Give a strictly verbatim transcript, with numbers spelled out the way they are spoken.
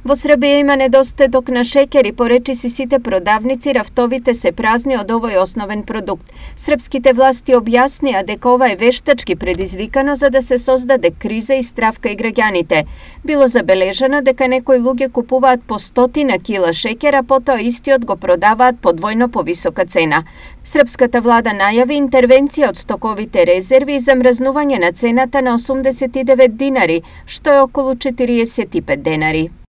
Во Србија има недостаток на шеќер и по речиси сите продавници рафтовите се празни од овој основен продукт. Српските власти објаснија дека ова е вештачки предизвикано за да се создаде криза и стравка и граѓаните. Било забележано дека некои луѓе купуваат по стотина кила шеќер, а потоа истиот го продаваат по двојно повисока цена. Српската влада најави интервенција од стоковите резерви и замрзнување на цената на осумдесет и девет динари, што е околу четириесет и пет денари.